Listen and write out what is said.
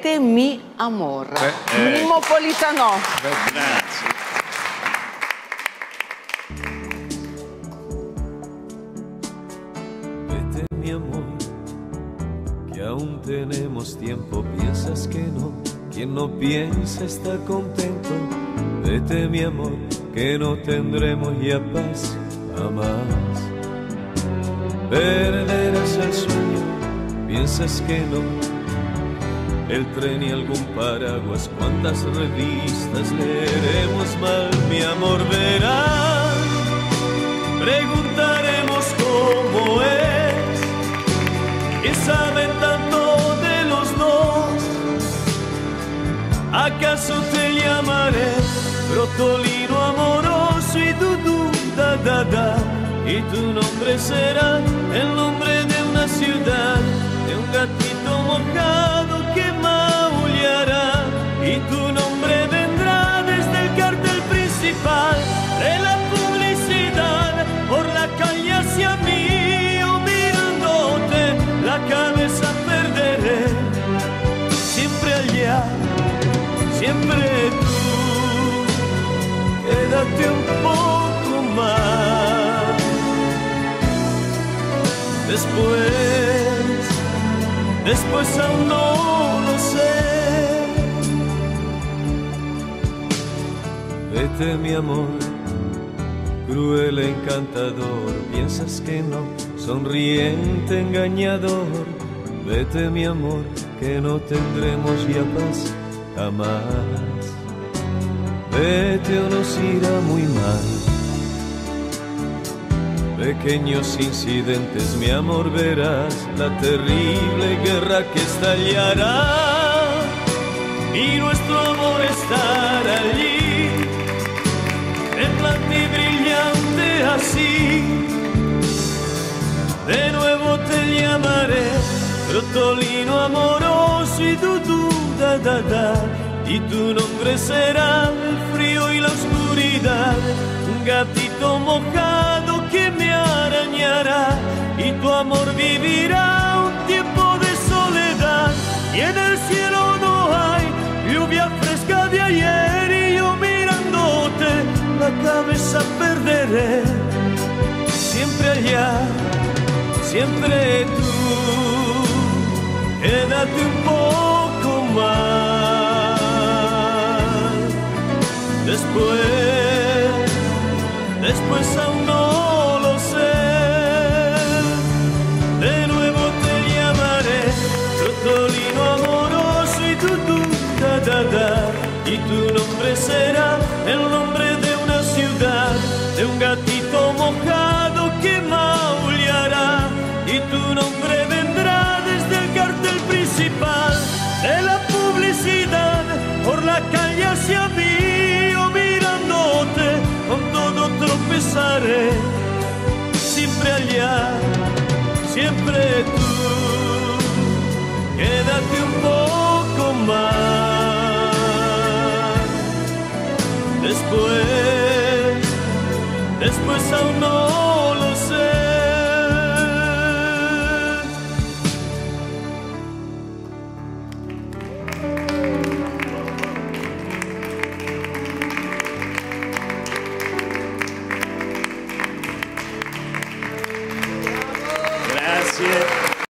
Vete mi amor. Mimmo Politano. Grazie. Vete mi amor, que aún tenemos tiempo. Piensas que no, quien no piensa está contento. Vete mi amor, que no tendremos ya paz jamás. Perderás el sueño, piensas que no, el tren y algún paraguas. Cuántas revistas leeremos mal, mi amor, verás. Preguntaremos cómo es, que saben tanto de los dos. ¿Acaso te llamaré Brotolino amoroso y Dudu da da da? Y tu nombre será el nombre de una ciudad, de un gatito mojado que maullará. Y tu nombre vendrá desde el cartel principal de la publicidad, por la calle hacia mí, o mirándote la cabeza perderé. Siempre allá, siempre tú, quédate un poco más. Después aún no lo sé. Vete mi amor, cruel encantador, piensas que no, sonriente engañador. Vete mi amor, que no tendremos ya paz jamás. Vete o nos irá muy mal. Pequeños incidentes, mi amor, verás la terrible guerra que estallará. Y nuestro amor estará allí, temblante y brillante así. De nuevo te llamaré Brotolino amoroso y Dudu da da da. Y tu nombre será el frío y la oscuridad, un gatito mojado que me arañará. Y tu amor vivirá un tiempo de soledad, y en el cielo no hay lluvia fresca de ayer. Y yo mirándote la cabeza perderé. Siempre allá, siempre tú, quédate un poco más. Después aún no lo sé. De nuevo te llamaré Brotolino amoroso y Dudu da da da. Y tu nombre será el nombre de una ciudad, de un gatito mojado que maullará. Y tu nombre vendrá desde el cartel principal de la publicidad, por la calle hacia mí, con todo tropezaré. Siempre allá, siempre tú, quédate un poco más. Después aún no